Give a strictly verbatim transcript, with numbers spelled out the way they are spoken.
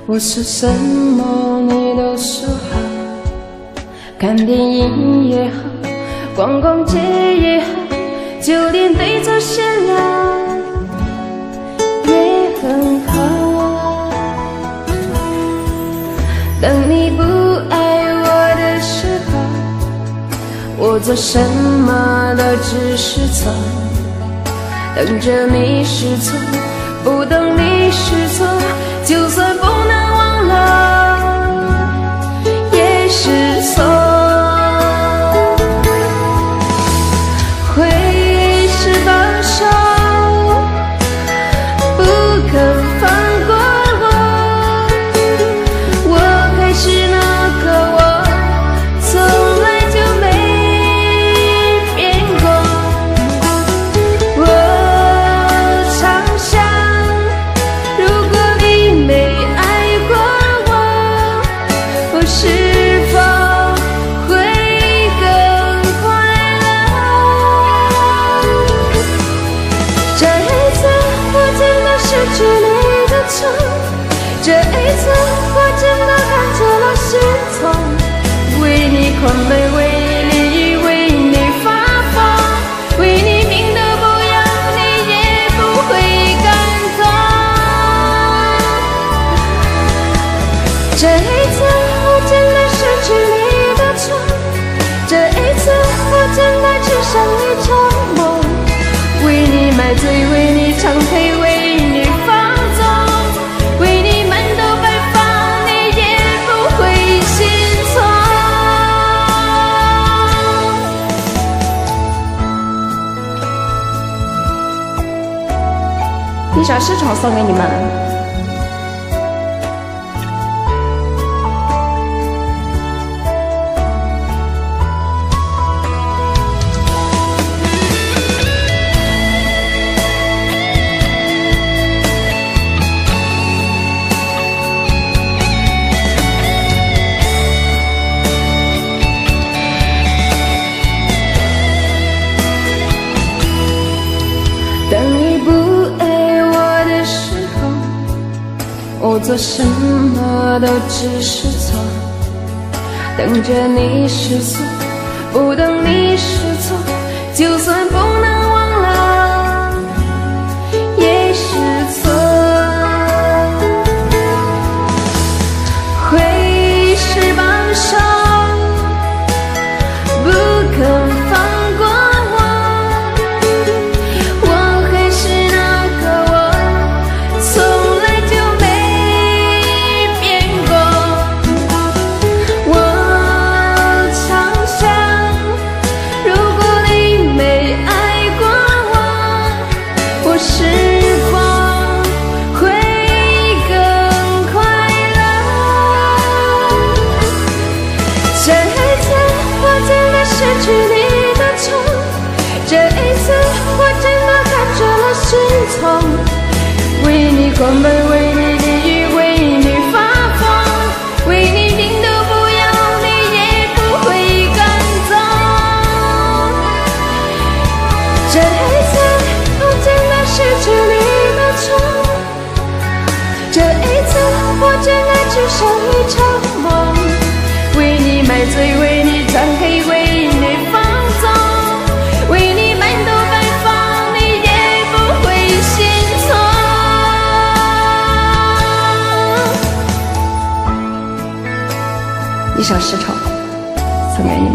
我说什么你都说好，看电影也好，逛逛街也好，就连对着闲聊也很好。当你不爱我的时候，我做什么都只是错，等着你失错，不等你失错，就算不能忘了也是错。会是放手，不肯放过我，我还是那个我，从来就没变过。我常想，如果你没爱过我，我是否会更快乐？这一次我真的失去你的错，这一次我真的看错了心痛，为你狂奔，为你为你发疯，为你命都不要，你也不会感动。这一次我真的失去你的错，这一次我真的只剩一场梦，为你买醉，为你唱 K， 为你放纵，为你满头白发，你也不会心痛。一首诗唱送给你们。当你不爱我的时候，我做什么都只是错，等着你失错，不等你失错，就算不能忘了也是错。会是放手，不肯放过我，我还是那个我，从来就没变过。我常想，如果你没爱过我，我是否会更快乐？这一次我真的失去你的错，这一次我真的看错了心痛，为你狂奔，为你地狱，为你发疯，为你命都不要，你也不会感动。这一次我真的失去你的错，这一次我真的只剩一场梦，为你买醉，为你唱 K， 为你放纵，为你满头白发，你也不会心痛。一首诗唱送给你们。